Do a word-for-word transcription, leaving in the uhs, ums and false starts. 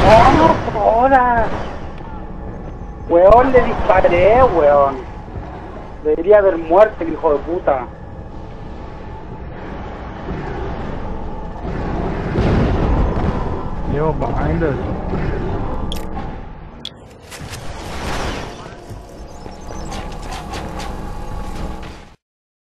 no jodas. Weón, le disparé, weón. Debería haber muerto el hijo de puta. Yo, behind us.